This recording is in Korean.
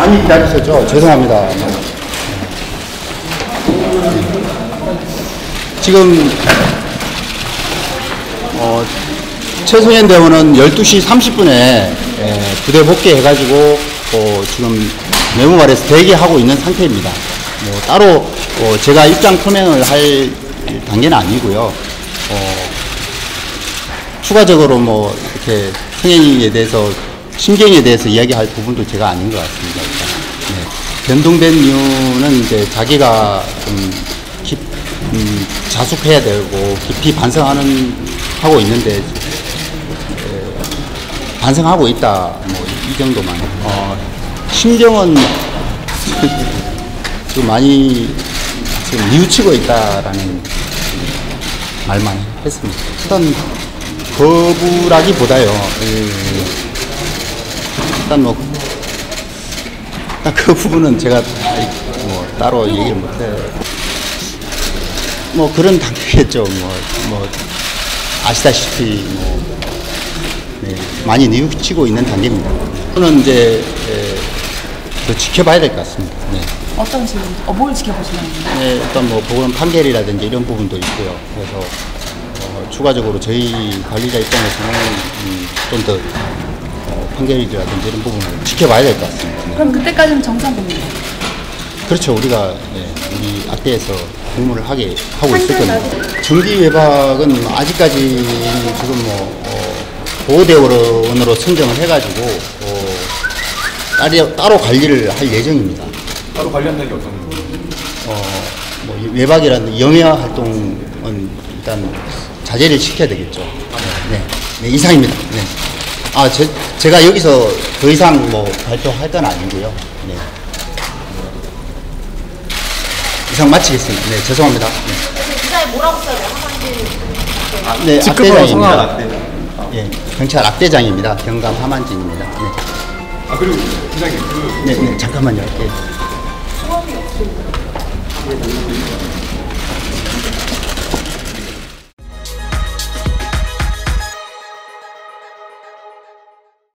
많이 기다리셨죠? 죄송합니다. 지금 최승현 대원은 12시 30분에 부대 복귀해가지고 지금 내무발에서 대기하고 있는 상태입니다. 뭐 따로 제가 입장 표명을 할 단계는 아니고요. 추가적으로 뭐 이렇게 승현이에 대해서 심경에 대해서 이야기할 부분도 제가 아닌 것 같습니다. 네. 변동된 이유는 이제 자기가 좀 자숙해야 되고 깊이 반성하고 있는데 반성하고 있다 뭐 이 정도만. 심경은 지금 많이 지금 뉘우치고 있다라는 말만 했습니다. 일단 거부라기보다요. 일단 뭐 그 부분은 제가 뭐 따로 얘기를 못해요. 뭐 그런 단계겠죠. 뭐 아시다시피 뭐 네, 많이 뉘우치고 있는 단계입니다. 저는 이제 더 지켜봐야 될 것 같습니다. 네. 어떤 식으로 뭘 지켜보시나요? 네, 일단 뭐 보건 판결이라든지 이런 부분도 있고요. 그래서 추가적으로 저희 관리자 입장에서는 좀 더 판결이라든지 이런 부분을 지켜봐야 될 것 같습니다. 네. 그럼 그때까지는 정상입니다. 그렇죠. 우리가 우리 악대에서 근무를 하고 있을 겁니다. 정기 외박은 아직까지 지금 보호대원으로 선정을 해가지고 따로 관리를 할 예정입니다. 따로 관련된 게 어떤 건가요? 뭐 외박이라는 영야 활동은 일단 자제를 시켜야 되겠죠. 네, 이상입니다. 네. 제가 여기서 더 이상 뭐 발표할 건 아니고요. 네. 이상 마치겠습니다. 네, 죄송합니다. 네. 기사에 뭐라고 써요? 하만진. 네, 직급으로 악대장입니다. 예, 경찰 악대장입니다. 경감 하만진입니다. 네. 그리고 부장님 네, 잠깐만요. 예.